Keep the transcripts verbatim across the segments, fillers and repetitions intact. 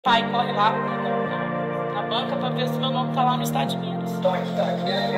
Pai corre lá na banca pra ver se meu nome tá lá no estado de Minas. Então, aqui tá, aqui é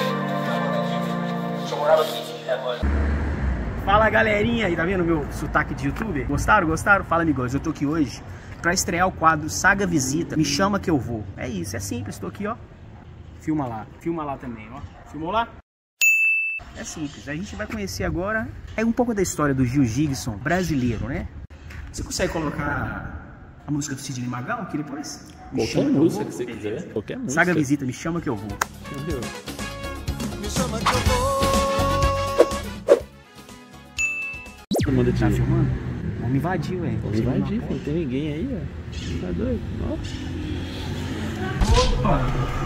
eu morava aqui agora. Fala galerinha, aí tá vendo meu sotaque de youtuber? Gostaram? Gostaram? Fala amigos, eu tô aqui hoje pra estrear o quadro Saga Visita, me chama que eu vou. É isso, é simples, tô aqui ó. Filma lá, filma lá também ó. Filmou lá? É simples, a gente vai conhecer agora é um pouco da história do jiu-jitsu brasileiro, né? Você consegue colocar a música do Sidney Magal aqui depois? Qualquer música que você quiser. Qualquer música. Saga Visita, me chama que eu vou. Entendeu? Me chama que eu vou. Manda Tá de... filmando? Vamos invadir, ué. Vamos invadir, não tem ninguém aí, ó. Tá doido? Nossa. Opa!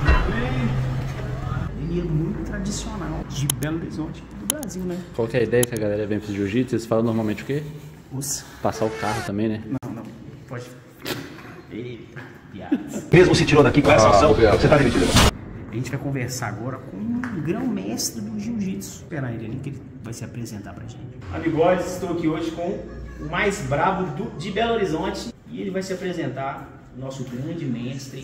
Ele é muito tradicional de Belo Horizonte, do Brasil, né? Qual que é a ideia que a galera vem pro jiu-jitsu? Eles falam normalmente o quê? Usa. Passar o carro também, né? Não, não. Pode. Eita, piadas. Mesmo se tirou daqui com essa ação, você tá demitido. A gente vai conversar agora com um grão-mestre do jiu-jitsu. Espera ele ali que ele vai se apresentar pra gente. Amigos, estou aqui hoje com o mais brabo do, de Belo Horizonte e ele vai se apresentar, nosso grande mestre,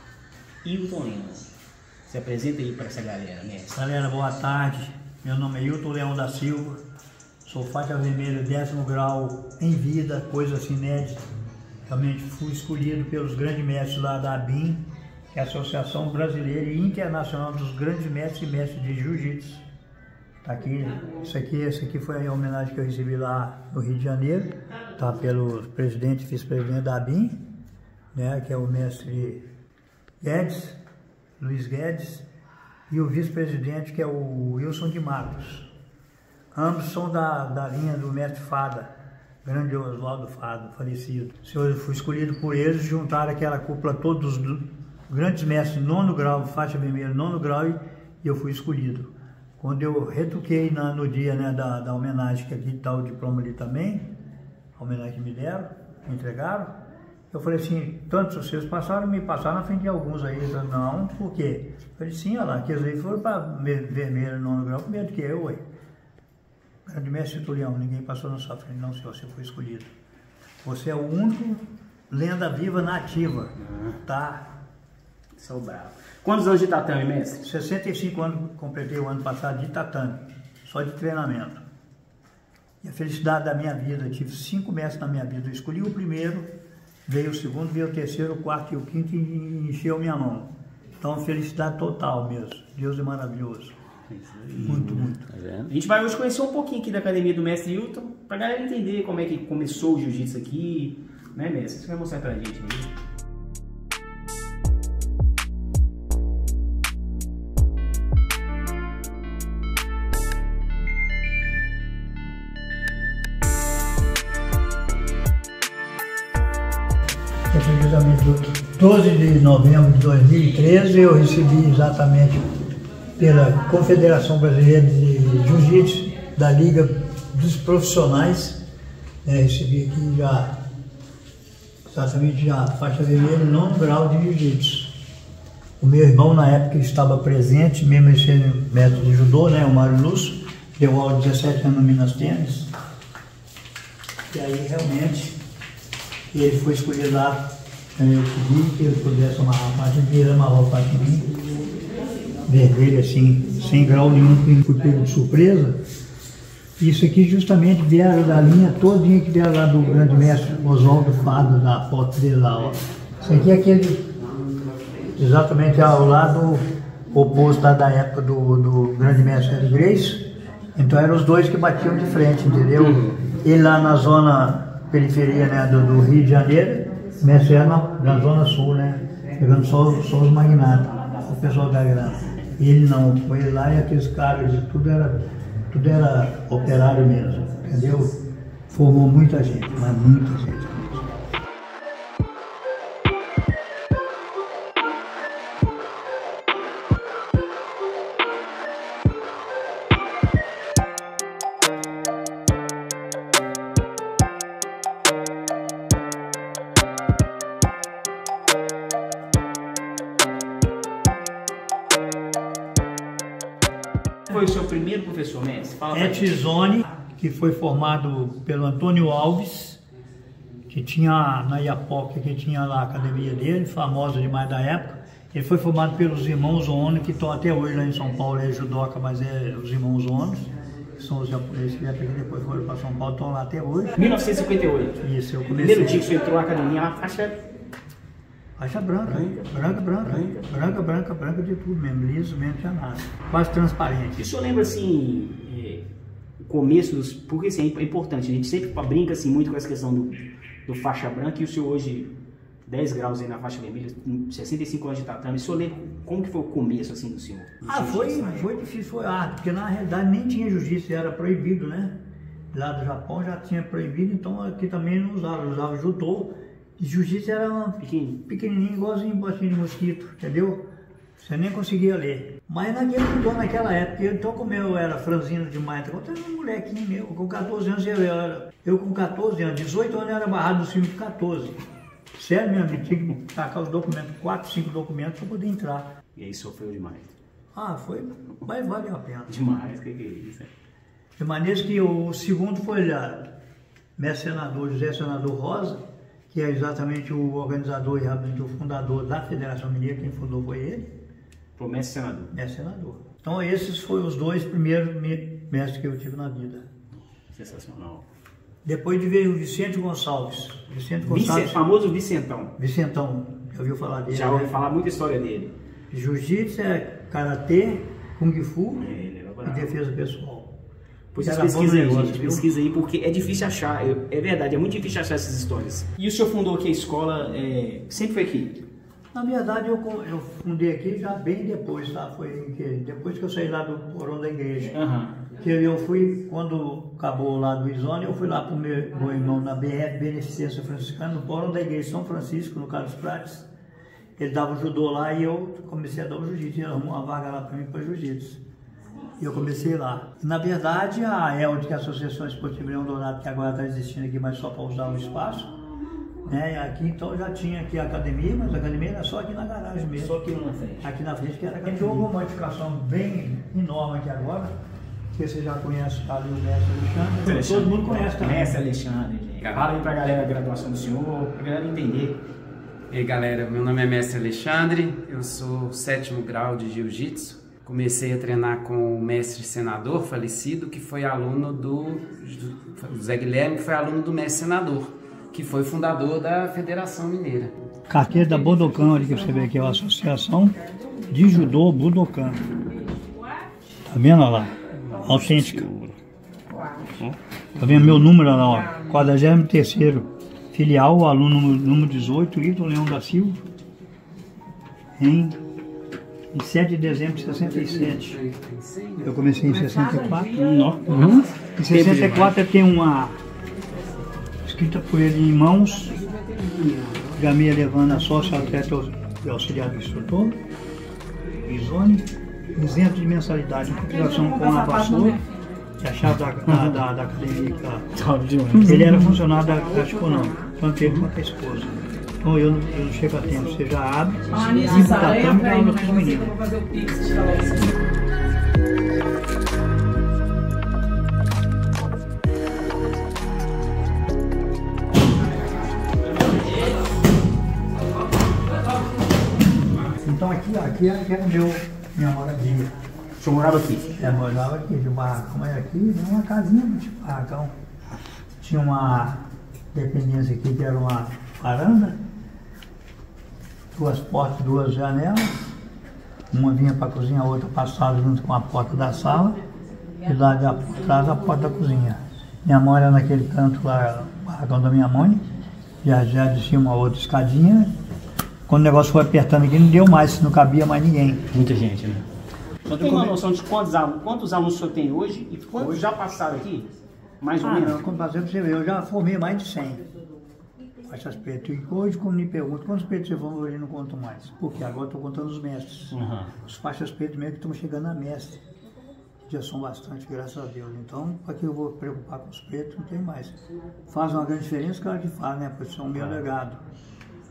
Hilton Leão. Se apresenta aí para essa galera, mestre. Galera, boa tarde. Meu nome é Hilton Leão da Silva. Sou faixa vermelha, décimo grau em vida, coisa assim inédita. Realmente fui escolhido pelos grandes mestres lá da A B I M, que é a Associação Brasileira e Internacional dos Grandes Mestres e Mestres de Jiu-Jitsu. Tá aqui, isso aqui, isso aqui foi a homenagem que eu recebi lá no Rio de Janeiro, tá, pelo presidente e vice-presidente da A B I M, né, que é o mestre Guedes, Luiz Guedes, e o vice-presidente, que é o Wilson de Matos. Ambos são da, da linha do mestre Fada, grande Oswaldo Fada, falecido. Eu fui escolhido por eles, juntaram aquela cúpula, todos os grandes mestres, nono grau, faixa vermelha, nono grau, e eu fui escolhido. Quando eu retoquei na, no dia, né, da, da homenagem, que aqui está o diploma ali também, a homenagem que me deram, me entregaram, eu falei assim, tantos vocês passaram, me passaram na frente de alguns aí. Eu falei, não, por quê? Eu falei, sim, olha lá, aqueles aí foram para vermelho, nono grau, primeiro que eu, ué. Grande mestre Tulião, ninguém passou na sua frente, não, senhor, você foi escolhido. Você é o único lenda viva nativa, tá? Sou bravo. Quantos anos de tatame, mestre? sessenta e cinco anos completei o ano passado de tatame, só de treinamento. E a felicidade da minha vida, eu tive cinco mestres na minha vida, eu escolhi o primeiro, veio o segundo, veio o terceiro, o quarto e o quinto e encheu minha mão. Então, felicidade total mesmo, Deus é maravilhoso. Muito, muito. Tá vendo? A gente vai hoje conhecer um pouquinho aqui da academia do mestre Hilton, pra galera entender como é que começou o jiu-jitsu aqui, né, mestre? Você vai mostrar pra gente, né? Precisamente do doze de novembro de dois mil e treze, eu recebi exatamente pela Confederação Brasileira de Jiu-Jitsu, da Liga dos Profissionais, né, recebi aqui já, exatamente já, faixa vermelha, nono grau de Jiu-Jitsu. O meu irmão, na época, estava presente, mesmo ele sendo mestre de judô, né, o Mário Lúcio, deu aula de dezessete anos no Minas Tênis, e aí realmente ele foi escolhido lá, eu pedi que ele pudesse amarrar a faixa, ele amarrou a faixa em mim, vermelho assim, sem grau nenhum, que fui pego de surpresa. Isso aqui justamente vieram da linha todinha que vieram lá do grande mestre Oswaldo Fada, da foto dele lá, ó. Isso aqui é aquele, exatamente ao lado oposto lá da época do, do grande mestre Hélio Gracie. Então eram os dois que batiam de frente, entendeu? Uhum. Ele lá na zona periferia, né, do, do Rio de Janeiro, mestre era na, na zona sul, né, pegando só, só os magnatas, o pessoal da grana. Ele não, foi ele lá e aqueles caras, tudo era, tudo era operário mesmo, entendeu? Formou muita gente, mas muita gente mesmo. Foi o seu primeiro professor, mestre? Fala pra gente. Etizone, que foi formado pelo Antônio Alves, que tinha na Iapoca, que tinha lá a academia dele, famosa demais da época. Ele foi formado pelos irmãos Ono, que estão até hoje lá em São Paulo, é judoca, mas é os irmãos Ono, que são os japoneses que vieram aqui depois foram para São Paulo, estão lá até hoje. mil novecentos e cinquenta e oito. Isso, eu comecei. Primeiro dia que você entrou na academia, a faixa... Faixa branca, branca, branca, branca, branca, branca, branca de tudo mesmo, liso mesmo, tinha nada. Quase transparente. E o senhor lembra, assim, é, o começo dos... Porque, assim, é importante, a gente sempre brinca, assim, muito com essa questão do, do faixa branca, e o senhor hoje, dez graus aí na faixa vermelha, sessenta e cinco anos de tatame, o senhor lembra como que foi o começo, assim, do senhor? Do Ah, foi, foi difícil, foi árduo, porque na realidade nem tinha jiu-jitsu, era proibido, né? Lá do Japão já tinha proibido, então aqui também não usava, usava judô. Jiu-jitsu era uma pequenininho, pequenininho, igualzinho botinho de mosquito, entendeu? Você nem conseguia ler. Mas naquele judô, naquela época, então como eu era franzino demais, eu era um molequinho meu, com quatorze anos eu era. Eu com quatorze anos, dezoito anos eu era barrado no filme de quatorze. Sério, meu amigo, tinha que tacar os documentos, quatro, cinco documentos para poder entrar. E aí sofreu demais? Ah, foi, mas valeu a pena. Demais, o que, que é isso? De maneira que o segundo foi lá, mestre senador José Senador Rosa, que é exatamente o organizador e o fundador da Federação Mineira, quem fundou foi ele. Foi o mestre senador? Mestre senador. Então esses foram os dois primeiros mestres que eu tive na vida. Sensacional. Depois de veio o Vicente Gonçalves. Vicente Gonçalves. Vicente, famoso Vicentão. Vicentão, já ouviu falar dele? Já ouvi né? falar muita história dele. Jiu-jitsu é karatê, kung fu É, ele era e bravo. defesa pessoal. Pois Era pesquisa bom aí, negócio, gente, viu? pesquisa aí, porque é difícil achar, é, é verdade, é muito difícil achar essas histórias. E o senhor fundou aqui a escola, é, sempre foi aqui? Na verdade, eu, eu fundei aqui já bem depois, tá? Foi que, depois que eu saí lá do porão da igreja. Uhum. Que eu fui, quando acabou lá do Isone, eu fui lá para o meu, meu irmão na B F, Beneficência Franciscana, no porão da igreja de São Francisco, no Carlos Prates. Ele dava o judô lá e eu comecei a dar o jiu-jitsu, ele arrumou uma vaga lá para mim para jiu-jitsu. E eu comecei lá. Na verdade, a E L D, que é a Associação Esportiva Leão Dourado, que agora está existindo aqui, mas só para usar o espaço, né? Aqui então já tinha aqui a academia, mas a academia era só aqui na garagem mesmo. Só aqui na frente. Aqui na frente que era a academia. Houve uma modificação bem enorme aqui agora, que você já conhece ali o mestre Alexandre. Alexandre. Todo mundo conhece também. Mestre Alexandre, gente. Fala aí pra galera a graduação do senhor, pra galera entender. E aí galera, meu nome é Mestre Alexandre, eu sou sétimo grau de Jiu-Jitsu. Comecei a treinar com o mestre senador falecido, que foi aluno do, do Zé Guilherme, que foi aluno do mestre senador, que foi fundador da Federação Mineira. Carteira da Budokan, ali que você vê aqui, é a Associação de Judô Budokan. Tá vendo lá? Autêntica. Tá vendo meu número lá, ó? quadragésimo terceiro filial, aluno número dezoito, Ito Leão da Silva, em, em sete de dezembro de sessenta e sete. Eu comecei em sessenta e quatro. Uhum. Em sessenta e quatro eu tenho uma escrita por ele em mãos, Gamia levando a sócio atleta e auxiliar do instrutor, Isone, isento de mensalidade, compilação com a vassoura e a chave da, da, da, da academia. Ele era funcionário da Caixa Econômica, tanto ele quanto a esposa. Então eu, eu não chego a tempo, você já abre e o tatame para aula com os meninos. Então aqui, ó, aqui era, aqui era meu, minha moradia. O senhor morava aqui? É, morava aqui, de barracão, mas aqui era uma casinha de barracão. Tinha uma dependência aqui que era uma varanda, duas portas, duas janelas, uma vinha para a cozinha, a outra passava junto com a porta da sala, e lá de atrás a porta da cozinha. Minha mãe era naquele canto lá, o barracão da minha mãe, já, já descia uma outra escadinha. Quando o negócio foi apertando aqui, não deu mais, não cabia mais ninguém. Muita gente, né? Você tem uma noção de quantos alunos, quantos alunos o senhor tem hoje e quantos hoje já passaram aqui? Mais ou Ah, menos? não, quando passei pra você ver, eu já formei mais de cem faixas pretas. E hoje, quando me perguntam quantos pretos você formou, eu não conto mais. Porque agora estou contando os mestres. Uhum. Os faixas pretas mesmo que estão chegando a mestre. Já são bastante, graças a Deus. Então, para que eu vou preocupar com os pretos, não tem mais. Faz uma grande diferença, claro que faz, né? Porque são o meu legado.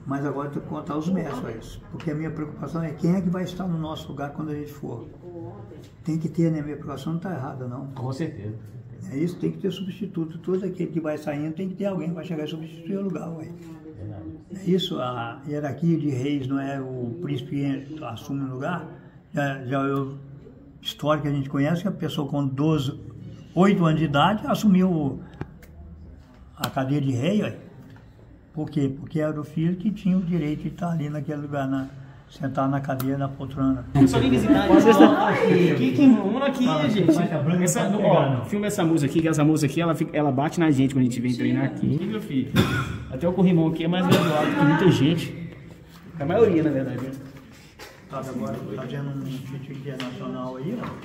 Mas agora eu tenho que contar os mestres, porque a minha preocupação é quem é que vai estar no nosso lugar quando a gente for. Tem que ter, né? A minha preocupação não está errada, não. Com certeza. É isso, tem que ter substituto. Todo aquele que vai saindo tem que ter alguém que vai chegar e substituir o lugar, ué. É isso, a hierarquia de reis não é o príncipe assume o lugar. Já, já eu, história que a gente conhece, que a pessoa com doze, oito anos de idade assumiu a cadeira de rei, ué. Por quê? Porque era o filho que tinha o direito de estar ali naquele lugar, na, sentado na cadeira, na poltrona. Eu só vim visitar. Que kimono aqui, gente. Essa, ó, filma essa música aqui, que essa música aqui, ela, fica, ela bate na gente quando a gente vem treinar aqui, meu filho. Até o corrimão aqui é mais graduado, tem muita gente. A maioria, na verdade. Né? Tá agora fazendo um título internacional aí, ó.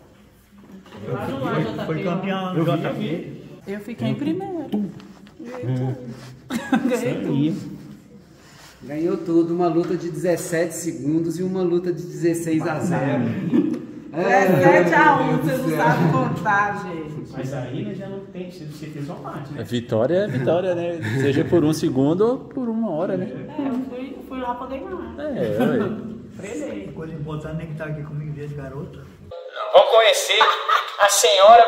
Foi, foi, foi campeão do J P. Eu fiquei em primeiro. Ganhei tudo. Ganhei tudo. Ganhou tudo, uma luta de dezessete segundos e uma luta de dezesseis a zero. dezessete a um, você não sabe contar, gente. Mas aí né, já não tem, você fez uma parte, né? Vitória é vitória, né? Seja por um segundo ou por uma hora, né? É, eu fui, fui lá pra ganhar. É, ué. Treinei. A coisa importante é que tá aqui comigo desde garota. Vamos conhecer a senhora.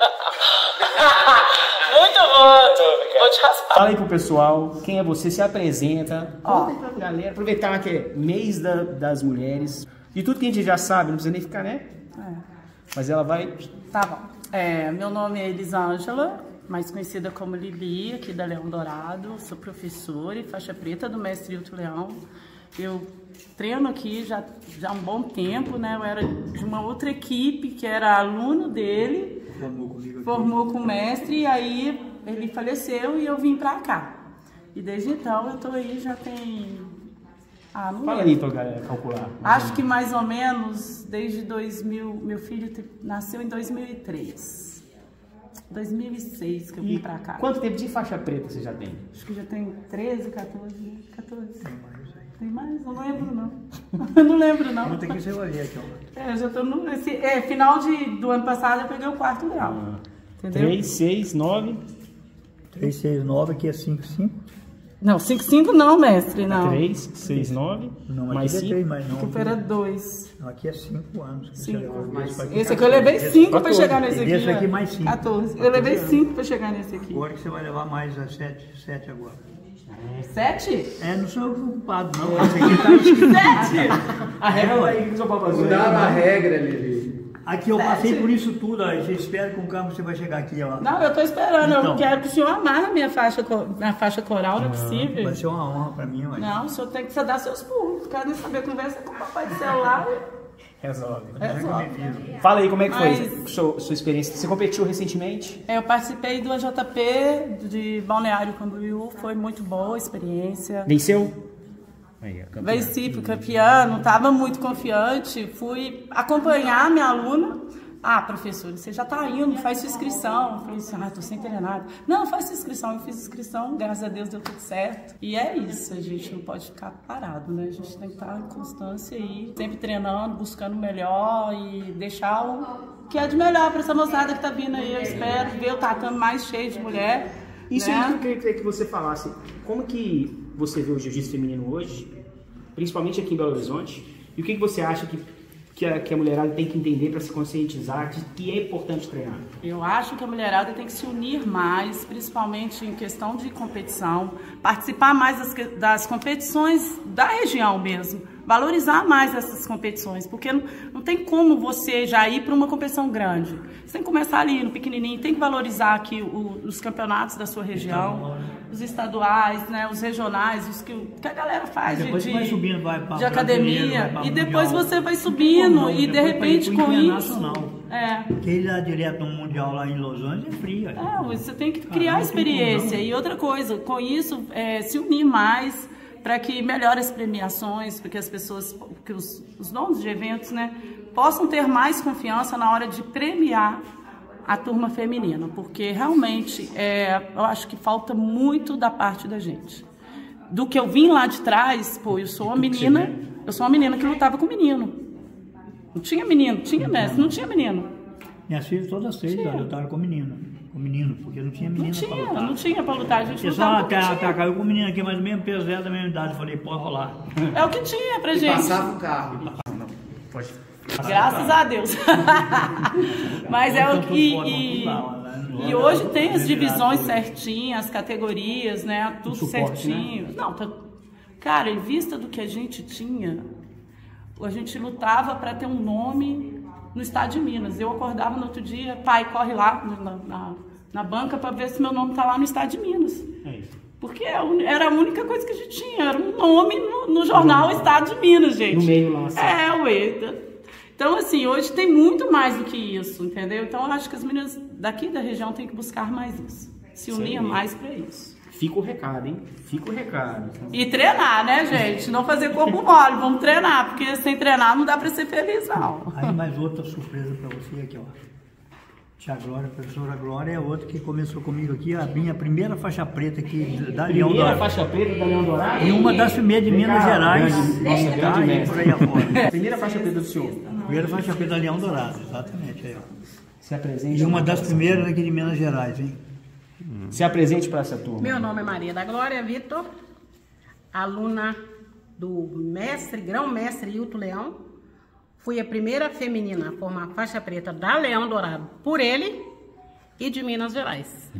Muito bom, vou te raspar. Fala aí pro pessoal, quem é você, se apresenta. Ó. Conta aí pra galera, aproveitar que é mês da, das mulheres. E tudo que a gente já sabe, não precisa nem ficar, né? É. Mas ela vai... Tá bom. É, meu nome é Elisângela, mais conhecida como Lili, aqui da Leão Dourado. Sou professora e faixa preta do mestre Hilton Leão. Eu treino aqui já, já há um bom tempo, né? Eu era de uma outra equipe que era aluno dele, Formou comigo aqui. formou com o mestre e aí ele faleceu e eu vim pra cá. E desde então eu tô aí já tem... Ah, não Fala lembro. aí pra galera calcular. Acho que mais ou menos desde dois mil, meu filho te- nasceu em dois mil e três. dois mil e seis que eu vim E pra cá. quanto tempo de faixa preta você já tem? Acho que já tem treze, quatorze, quatorze. Tem mais? Eu não lembro não. Eu não lembro não. Conta aqui, você vai ver aqui, ó. É, eu já tô no esse, é, final de, do ano passado eu peguei o quarto grau. Entendeu? três, seis, nove... três, seis, nove, aqui é cinco, cinco. Não, cinco, cinco não, mestre, não. três, seis, nove, Não, mais aqui é três, cinco. mas não. Que era dois. Não, aqui é cinco anos. que você Cinco. levou. Esse aqui, Esse aqui eu levei cinco pra quatorze. chegar nesse aqui. Esse aqui ó. mais cinco. quatorze. Eu levei cinco pra chegar nesse aqui. Agora que você vai levar mais a sete, sete agora. Sete? É, não sou eu preocupado, não. Esse aqui tá escrito. Sete? A regra aí que o seu papai Mudaram a regra, Lili. Aqui eu passei Sete. por isso tudo, ó. Você espera com calma, você vai chegar aqui, ó. Não, eu tô esperando. Então. Eu quero que o senhor amarre a minha faixa, co- minha faixa coral, não é possível. Vai ser uma honra pra mim, ué. Não, o senhor tem que dar seus pulos. Quero nem saber, conversa com o papai de celular. Resolve. Resolve. Fala aí como é que foi Mas- sua, sua experiência. Você competiu recentemente? É, eu participei do A J P de Balneário Camboriú, foi muito boa a experiência. Venceu? Aí, campeão. Venci, fui campeã, não estava muito confiante, fui acompanhar minha aluna. Ah, professora, você já está indo, faz sua inscrição. Eu falei assim, ah, estou sem nada. Não, faz sua inscrição. Eu fiz inscrição, graças a Deus deu tudo certo. E é isso, a gente não pode ficar parado, né? A gente tem que estar em constância aí, sempre treinando, buscando o melhor e deixar o que é de melhor para essa moçada que está vindo aí. Eu espero ver o tatame mais cheio de mulher. Isso né? é que eu queria que você falasse. Como que você vê o jiu-jitsu feminino hoje, principalmente aqui em Belo Horizonte, e o que que você acha que, que, a, que a mulherada tem que entender para se conscientizar de que é importante treinar? Eu acho que a mulherada tem que se unir mais, principalmente em questão de competição, participar mais das, que- das competições da região mesmo, valorizar mais essas competições, porque não, não tem como você já ir para uma competição grande. Você tem que começar ali no pequenininho, tem que valorizar aqui o- os campeonatos da sua região, os estaduais, né, os regionais, os que, que a galera faz de, Depois você de- vai subindo, vai pra de brasileiro, academia, vai pra e depois mundial. você vai subindo, Não, e de depois vai repente ir pro com isso... internacional. É. Porque ele dá direto no Mundial lá em Los Angeles é frio. É, você tem que criar Ah, não tem experiência. como não. E outra coisa, com isso, é, se unir mais para que melhore as premiações, para que as pessoas, que os, os donos de eventos, né, possam ter mais confiança na hora de premiar a turma feminina, porque realmente é, eu acho que falta muito da parte da gente. Do que eu vim lá de trás, pô, eu sou uma menina, eu sou uma menina que lutava com menino. Não tinha menino, tinha mestre, não tinha menino. Minhas filhas todas três, Tinha. ó, lutaram com menino. com menino, porque não tinha menina Não tinha, pra lutar. não tinha pra lutar, a gente Eles lutava falavam, com o que tá, tinha. caiu com o menino aqui, mas o mesmo peso dela, da mesma idade. Eu falei, pode rolar. É o que tinha pra E gente. passava o carro. Pode. Graças a Deus. Mas é o Então, que. tudo E, bom, tudo bom, né? e hoje tem as Tudo divisões liberado. certinhas, as categorias, né? Tudo suporte, certinho. Não, tá. Cara, em vista do que a gente tinha, a gente lutava para ter um nome no estado de Minas. Eu acordava no outro dia, pai, corre lá na, na, na banca para ver se meu nome tá lá no estado de Minas. É. Porque era a única coisa que a gente tinha, era um nome no, no jornal Estado de Minas, gente. No meio lá, assim. É, ué. Então, assim, hoje tem muito mais do que isso, entendeu? Então, eu acho que as meninas daqui da região têm que buscar mais isso. Se unir mais para isso. Fica o recado, hein? Fica o recado. E treinar, né, gente? Não fazer corpo mole, vamos treinar, porque sem treinar não dá para ser feliz, não. Aí mais outra surpresa para você aqui, ó. Tia Glória, a professora Glória é outra que começou comigo aqui, a minha primeira faixa preta aqui da Leão Primeira Dourado. faixa preta da Leão Dourado. E uma das primeiras de Minas Gerais. Grande, nossa, Tá grande aí mestre. por aí afora. Primeira faixa preta do senhor. Primeira faixa preta da Leão Dourado, exatamente. Aí, ó. Se apresente. E uma das primeiras aqui de Minas Gerais, hein? Se apresente para essa turma. Meu nome é Maria da Glória Vitor, aluna do mestre, grão-mestre Hilton Leão. Fui a primeira feminina a formar faixa preta da Leão Dourado por ele e de Minas Gerais.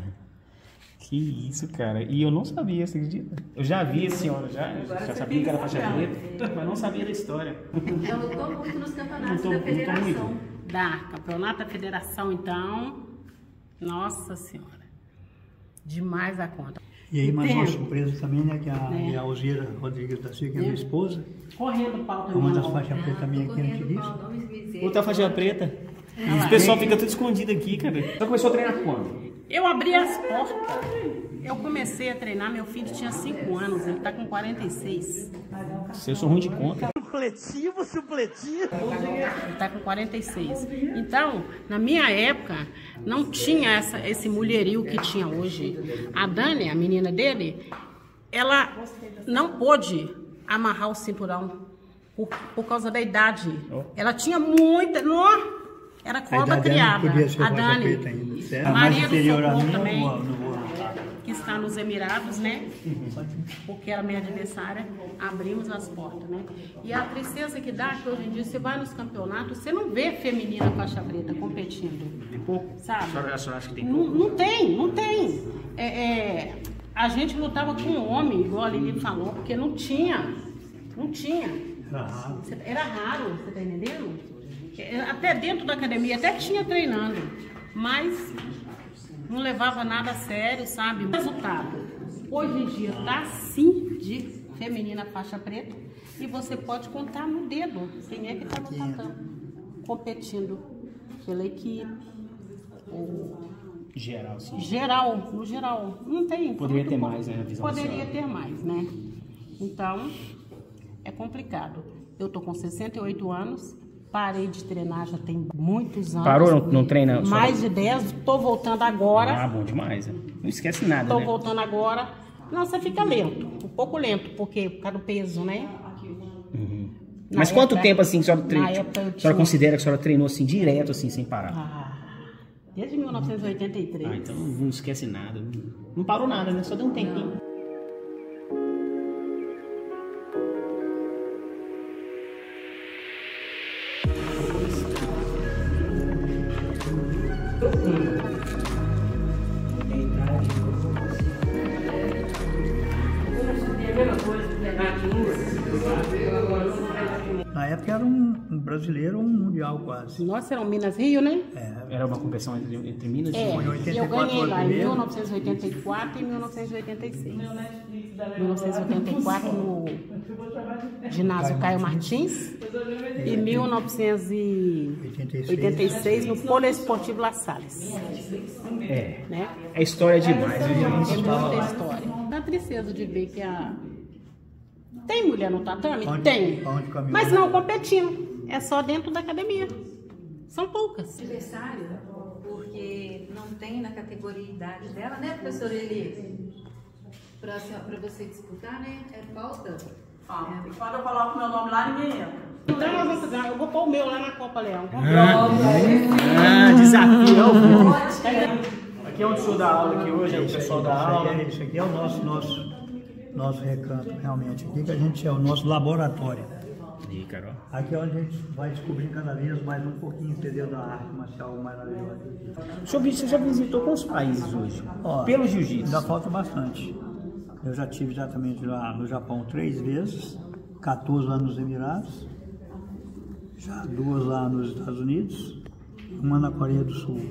Que isso, cara. E eu não sabia, você acredita? Eu já vi a senhora, já, já sabia que era faixa preta, mas não sabia da história. Ela lutou muito nos campeonatos Lutou- da lutou federação. muito. Da campeonato da federação, então, nossa senhora, demais a conta. E aí mais uma Entendo. surpresa também, né? Que a, É. e a Alzira Rodrigues da Silva, que é minha esposa, Correndo pau é também. uma das não. faixas pretas também Tô aqui no correndo Tigris. pau, não me misericórdia. Outra faixa preta. E o pessoal fica tudo escondido aqui, cara. Você começou a treinar quando? Eu abri as portas. Eu comecei a treinar, meu filho tinha cinco anos, ele tá com quarenta e seis. Eu sou ruim de conta. Supletivo, supletivo. Ele tá com quarenta e seis. Então, na minha época, não tinha essa, esse mulherio que tinha hoje. A Dani, a menina dele, ela não pôde amarrar o cinturão por, por causa da idade. Ela tinha muita... Nó, era A cobra idade dela não criada. podia ser A faixa Dani. preta ainda. Se era mais Maria do inferior a Socorro mim, eu também, não vou, não vou lutar. que está nos Emirados, né? Porque era minha adversária, abrimos as portas, né? E a tristeza que dá é que hoje em dia você vai nos campeonatos, você não vê feminina faixa preta competindo. Tem pouco? Sabe? A senhora, a senhora acha que tem Não, pouco? não tem, não tem. É, é, a gente lutava com um homem, igual a Lili falou, porque não tinha. Não tinha. Era raro. Era raro, você tá entendendo? Até dentro da academia, até tinha treinando, mas não levava nada a sério, sabe? O resultado, hoje em dia, tá sim de feminina faixa preta e você pode contar no dedo quem é que tá no tatame, competindo pela equipe, ou Geral, sim. geral, no geral, não tem. Poderia muito ter bom. mais, né, a visão da Poderia senhora. ter mais, né? Então, é complicado. Eu tô com sessenta e oito anos, parei de treinar já tem muitos anos. Parou, não, não treina? só- Mais de dez, tô voltando agora. Ah, bom demais. Né? Não esquece nada, Tô né? voltando agora. Não, você fica lento, um pouco lento, porque por causa do peso, né? Na Mas quanto época- tempo, assim, a senhora, na treina, época eu a senhora tinha- considera que a senhora treinou, assim, direto, assim, sem parar? Ah, desde mil novecentos e oitenta e três. Ah, então não esquece nada. Não parou nada, né? Só deu um tempinho. Na época era um, um brasileiro, um mundial quase. Nossa, era um Minas Rio, né? É, Era uma competição entre, entre Minas É, e... Foi em oitenta e eu quatro ganhei foi o lá em primeiro. mil novecentos e oitenta e quatro e mil novecentos e oitenta e seis. mil novecentos e oitenta e quatro no ginásio Caio Martins e mil novecentos e oitenta e seis no Poliesportivo La Salles. É, Né? é história demais. É Viu, gente? muita história. Dá tristeza de ver que a... Tem mulher no tatame? Onde- Tem. onde caminhou? Mas não competindo. É só dentro da academia. São poucas. Adversário, porque não tem na categoria de idade dela, né, professora Eli? Pra, pra você disputar, né? É falta. Ah, quando eu coloco meu nome lá, ninguém entra. Então nós vamos fazer. Eu vou pôr o meu lá na Copa Leão. Ah, desafio. Aqui é onde o senhor dá aula aqui hoje, é o Isso pessoal aí, da isso aí aula. é- Isso aqui é o nosso, nosso, nosso recanto, realmente. Aqui que a gente é o nosso laboratório. Aí, Carol. Aqui é onde a gente vai descobrir cada vez mais um pouquinho, entendeu, da arte marcial maravilhosa. O senhor, você já visitou quantos países hoje? Ó, Pelo jiu-jitsu? Ainda falta bastante. Eu já tive exatamente lá no Japão três vezes, quatorze lá nos Emirados, já duas lá nos Estados Unidos, uma na Coreia do Sul.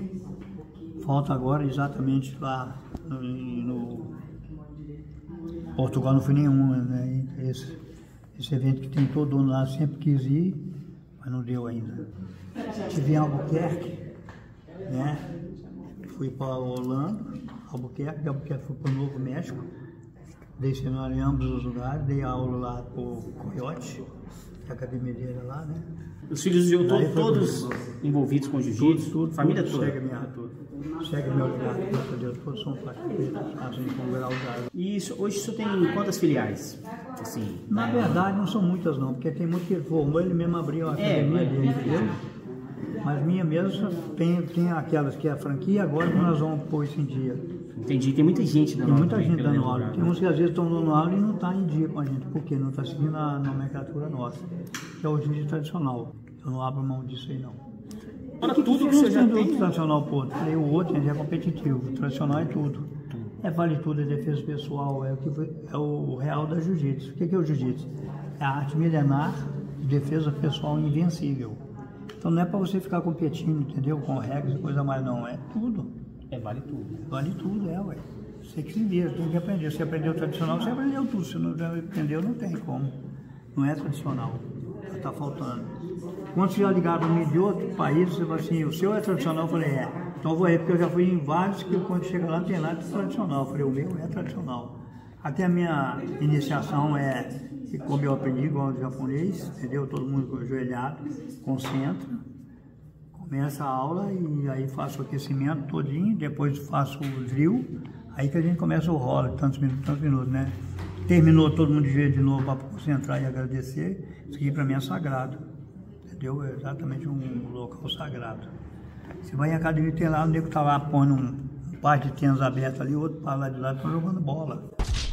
Falta agora exatamente lá no, no Portugal, não fui nenhuma, né? Esse, esse evento que tem todo ano lá, sempre quis ir, mas não deu ainda. Estive em Albuquerque, né? Fui para Orlando, Albuquerque, de Albuquerque fui para o Novo México, dei seminário em ambos os lugares, dei aula lá para o Coyote, que é a academia dele lá, né? Os filhos do senhor Aí to- foi todos tudo. envolvidos com Tudo, jiu-jitsu? tudo, Família tudo toda? segue minha, tudo. Segue meu legado, graças a Deus, todos são faixa preta, assim, com grau de... E isso, hoje o senhor tem quantas filiais? Assim, Na verdade, não são muitas não, porque tem muito que ele formou, ele mesmo abriu a É, academia mas- dele, entendeu? Mas minha mesmo tem, tem aquelas que é a franquia, agora que nós vamos pôr isso em dia. entendi, tem muita gente dando Tem aula muita também gente pelo dando lugar, aula. né? Tem uns que às vezes estão dando aula e não estão em dia com a gente, porque não está seguindo a nomenclatura nossa, que é o jiu-jitsu tradicional. Eu não abro mão disso aí não. Fora Que tudo que você já diferença tem tem, do tradicional pro outro? Falei, o outro gente, é competitivo, o tradicional é tudo. É vale tudo, é defesa pessoal, é o, que foi- é o real da jiu-jitsu. O que que é o jiu-jitsu? É a arte milenar de defesa pessoal invencível. Então não é para você ficar competindo, entendeu? Com regras e coisa mais, não. É tudo. é vale tudo. Vale tudo, é, ué. Você que se vira, tem que aprender. Se aprendeu tradicional, você aprendeu tudo. Se não aprendeu, não tem como. Não é tradicional. Já está faltando. Quando você já ligar para mim de outro país, você fala assim, o seu é tradicional? Eu falei, é. Então eu vou aí, porque eu já fui em vários que quando chega lá não tem nada de tradicional. Eu falei, o meu é tradicional. Até a minha iniciação é, como eu aprendi, igual o japonês, entendeu? Todo mundo ajoelhado, concentra. Começa a aula e aí faço o aquecimento todinho, depois faço o drill, aí que a gente começa o rolo, tantos minutos, tantos minutos, né? Terminou todo mundo de jeito de novo para concentrar e agradecer, isso aqui para mim é sagrado, entendeu? É exatamente um local sagrado. Você vai em academia, tem lá, o nego tá lá pondo um, um par de tênis aberto ali, outro par lá de lado, estão jogando bola.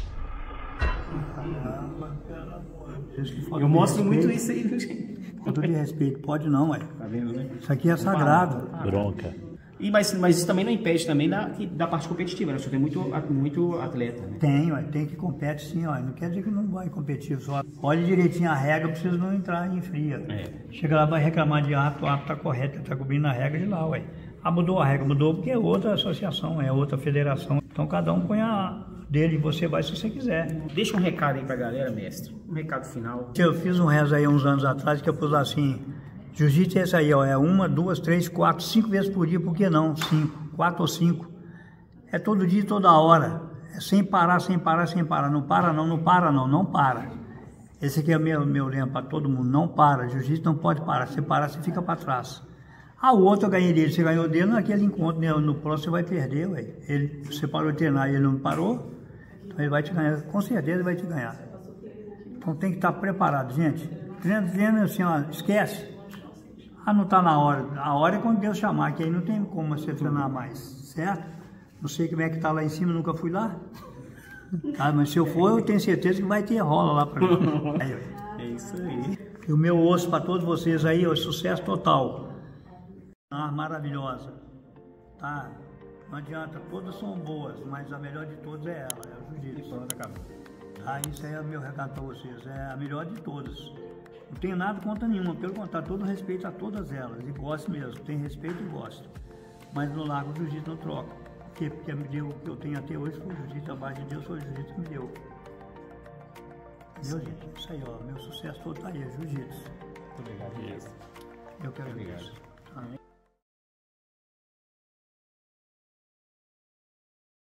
Caramba, pelo amor de Deus, que falta Eu de mostro muito respeito. isso aí, viu, gente? Com todo respeito, pode não, ué. Tá vendo, né? Isso aqui é sagrado. Bronca. E, mas, mas isso também não impede também da, que- da parte competitiva, né? O senhor tem muito, muito atleta, né? Tem, ué, tem que competir sim, ó. Não quer dizer que não vai competir só. Olhe direitinho a regra pra vocês não entrar em fria. É. Chega lá, vai reclamar de ato, o ato tá correto, tá cobrindo a regra de lá, ué. Ah, mudou a regra, mudou porque é outra associação, é outra federação. Então cada um põe a dele e você vai se você quiser. Deixa um recado aí pra galera, mestre. Um recado final. Eu fiz um rezo aí uns anos atrás que eu pus assim, jiu-jitsu é isso aí, ó, é uma, duas, três, quatro, cinco vezes por dia, por que não? Cinco, quatro ou cinco. É todo dia, toda hora. É sem parar, sem parar, sem parar. Não para não, não para não, não para. Esse aqui é o meu, meu lema para todo mundo, não para. Jiu-jitsu não pode parar, se parar você fica para trás. Ah, o outro eu ganhei dele, você ganhou dele naquele encontro, né? No próximo você vai perder, ué. Ele, você parou de treinar e ele não parou, então ele vai te ganhar, com certeza ele vai te ganhar. Então tem que estar preparado, gente. Treino, treino assim, ó, esquece. Ah, não está na hora. A hora é quando Deus chamar, que aí não tem como você treinar mais, certo? Não sei como é que está lá em cima, nunca fui lá. Ah, mas se eu for, eu tenho certeza que vai ter rola lá para mim. Aí, ó. É isso aí. E o meu osso para todos vocês aí, ó, sucesso total. Ah, maravilhosa. Tá? Não adianta, todas são boas, mas a melhor de todas é ela, é o jiu-jitsu. Tá? Isso aí é o meu recado para vocês, é a melhor de todas. Não tenho nada contra nenhuma, pelo contrário, todo respeito a todas elas, e gosto mesmo, tem respeito e gosto. Mas no Lago o jiu-jitsu não troca. Por quê? Porque me deu o que eu tenho até hoje foi o jiu-jitsu, abaixo de Deus foi o jiu-jitsu que me deu. Entendeu, gente? Isso aí, ó, meu sucesso todo tá aí, é jiu-jitsu. Obrigado. Eu quero Obrigado. isso. Tá?